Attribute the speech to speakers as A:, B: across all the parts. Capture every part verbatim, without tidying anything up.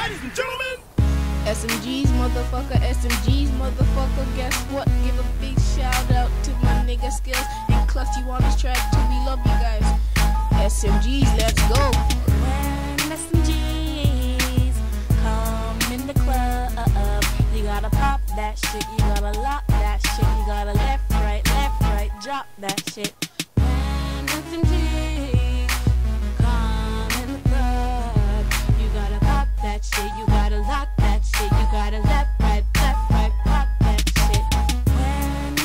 A: ladies and gentlemen.
B: Smgz motherfucker, Smgz motherfucker. Guess what? Give a big shout out to my nigga Skills and Clutz. You on this track too? We love you guys. Smgz, let's go.
C: When Smgz come in the club, you gotta pop that shit, you gotta lock that shit, you gotta left, right, left, right, drop that shit. When Smgz come in the club, you gotta pop that shit, you gotta lock that shit, you gotta left, right, left, right, pop that shit. When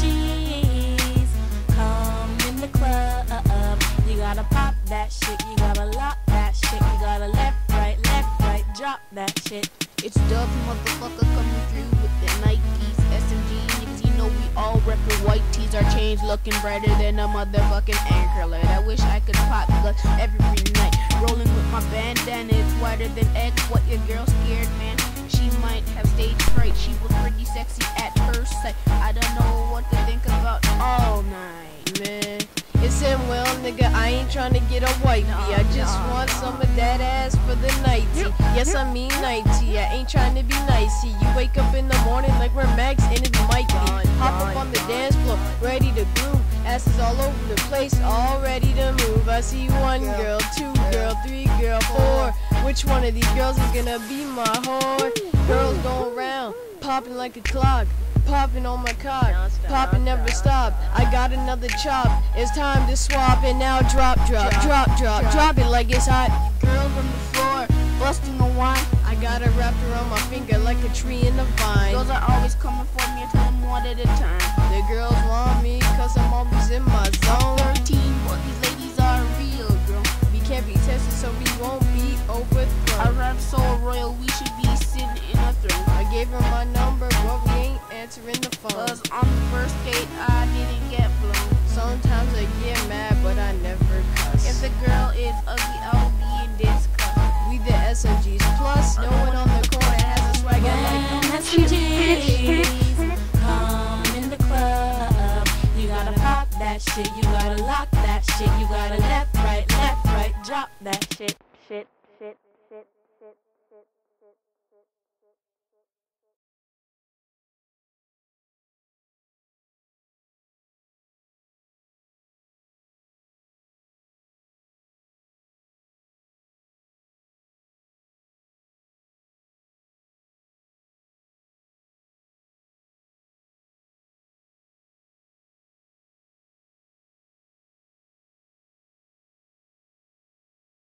C: Smgz come in the club, you gotta pop that shit, you gotta lock that shit, you gotta left, right, left, right, drop that shit.
B: It's Dubz motherfucker coming through with the Nikes. Smgz niggas, you know we all reppin' white tees. Our chains looking brighter than a motherfucking anchor light. I wish I could pop Clutz every night. Rolling with my bandana, it's whiter than egg. What your girl scared, man? She might have stage fright. She was pretty sexy at first sight. I don't know what to think about all night, man.
D: It's him, well, nigga, I ain't tryna get a wifey. I just want some of that ass for the nighty. Yes, I mean nighty. I ain't tryna be nicey. You wake up in the morning like we're Max and it's Mikey. Hop up on the dance floor, ready to groove. Asses all over the place, all ready to move. I see one girl, two girl, three girl, four. Which one of these girls is gonna be my whore? Girls going round, popping like a clock. Popping on my cock, popping never stop. I got another chop. It's time to swap and now drop, drop, drop, drop, drop it like it's hot.
B: Girls on the floor, busting a wine.
D: I got it wrapped around my finger like a tree in a vine.
B: Girls are always coming for me, I tell them one at a time.
D: The girls want me cause I'm always in my zone.
B: thirteen, but these ladies are real, girl.
D: We can't be tested so we won't be overthrown.
B: I rap so royal, we should be sitting in a throne.
D: I gave her my number, but we ain't answering the phone.
B: Cause on the first date, I didn't get blown.
D: Sometimes I get mad, but I never cuss.
B: If the girl is ugly, I'll be in disgust.
D: We the Smgz, plus no one on the corner has a swagger like
C: Smgz come in the club, you gotta pop that shit, you gotta lock that shit, you gotta left, right, left, right, drop that shit, shit.